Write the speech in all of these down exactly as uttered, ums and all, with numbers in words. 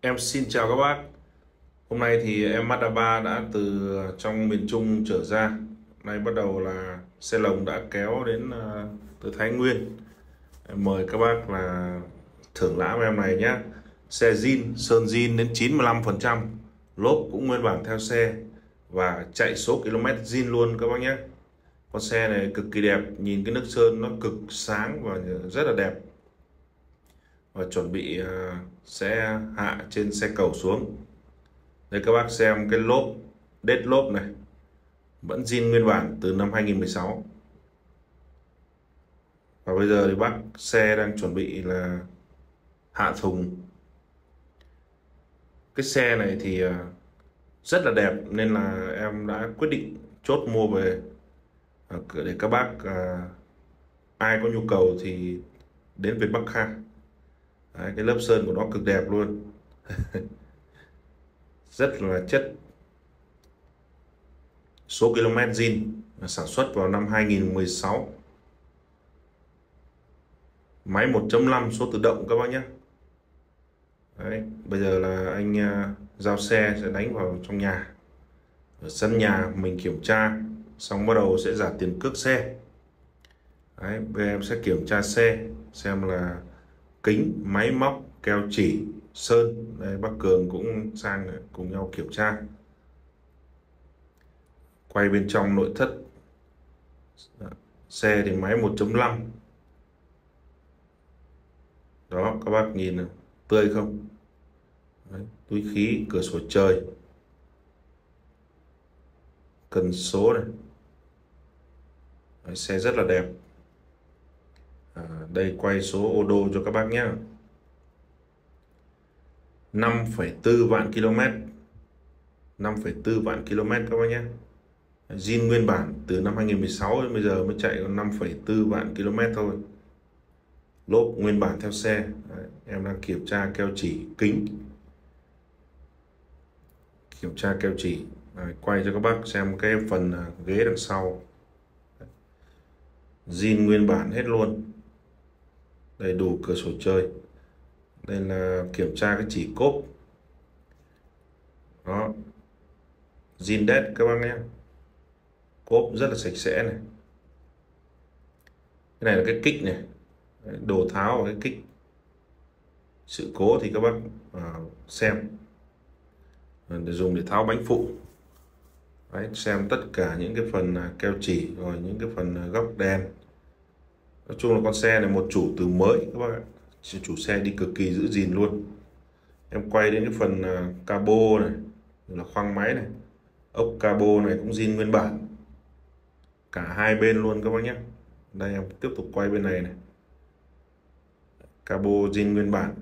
Em xin chào các bác. Hôm nay thì em Mazda ba đã từ trong miền Trung trở ra. Nay bắt đầu là xe lồng đã kéo đến uh, từ Thái Nguyên. Em mời các bác là thưởng lãm em này nhé. Xe zin, sơn zin đến chín mươi lăm phần trăm, lốp cũng nguyên bản theo xe và chạy số km zin luôn các bác nhé. Con xe này cực kỳ đẹp, nhìn cái nước sơn nó cực sáng và rất là đẹp. Và chuẩn bị uh, sẽ hạ trên xe cầu xuống. Đây các bác xem cái lốp, đết lốp này vẫn zin nguyên bản từ năm hai nghìn không trăm mười sáu. Và bây giờ thì bác xe đang chuẩn bị là hạ thùng. Cái xe này thì uh, rất là đẹp nên là em đã quyết định chốt mua về uh, để các bác uh, ai có nhu cầu thì đến Việt Bắc Kha. Đấy, cái lớp sơn của nó cực đẹp luôn. Rất là chất. Số km zin, sản xuất vào năm hai nghìn không trăm mười sáu. Máy một chấm năm số tự động các bác nhé. Đấy, bây giờ là anh uh, giao xe sẽ đánh vào trong nhà. Ở sân nhà mình kiểm tra xong bắt đầu sẽ trả tiền cước xe. Đấy, bây giờ em sẽ kiểm tra xe xem là kính, máy móc, keo chỉ, sơn. Đây, bác Cường cũng sang cùng nhau kiểm tra. Quay bên trong nội thất. Xe thì máy một chấm năm. Đó, các bác nhìn này, tươi không? Đấy, túi khí, cửa sổ trời, cần số này. Đấy, xe rất là đẹp. À, đây quay số ô đô cho các bác nhé. năm phẩy bốn vạn km, năm phẩy bốn vạn km các bác nhé. Zin nguyên bản từ năm hai nghìn không trăm mười sáu đến bây giờ mới chạy còn năm phẩy bốn vạn km thôi. Lốp nguyên bản theo xe. Đấy, em đang kiểm tra keo chỉ, kính, kiểm tra keo chỉ. Đấy, quay cho các bác xem cái phần ghế đằng sau. Zin nguyên bản hết luôn. Đầy đủ cửa sổ chơi. Đây là kiểm tra cái chỉ cốp. Đó, zin đét các bác nhé. Cốp rất là sạch sẽ này. Cái này là cái kích này. Đồ tháo vào cái kích. Sự cố thì các bác uh, xem để dùng để tháo bánh phụ. Đấy, xem tất cả những cái phần keo chỉ rồi những cái phần góc đèn. Nói chung là con xe này một chủ từ mới các bác ạ. Chủ xe đi cực kỳ giữ gìn luôn. Em quay đến cái phần uh, cabo này, là khoang máy này, ốc cabo này cũng zin nguyên bản cả hai bên luôn các bác nhé. Đây em tiếp tục quay bên này này, cabo zin nguyên bản.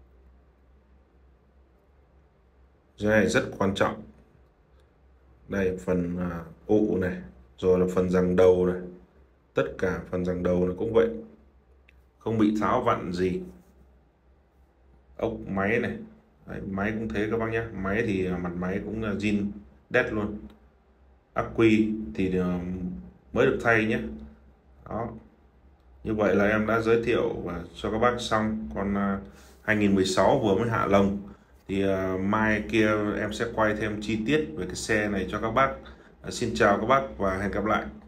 Cái này rất quan trọng. Đây phần uh, ụ này, rồi là phần giằng đầu này, tất cả phần giằng đầu này cũng vậy, không bị tháo vặn gì. Ốc máy này. Đấy, máy cũng thế các bác nhé. Máy thì mặt máy cũng là zin đét luôn. Ắc quy thì mới được thay nhé. Đó. Như vậy là em đã giới thiệu cho các bác xong. Còn hai nghìn không trăm mười sáu vừa mới hạ lồng. Thì uh, mai kia em sẽ quay thêm chi tiết về cái xe này cho các bác. uh, Xin chào các bác và hẹn gặp lại.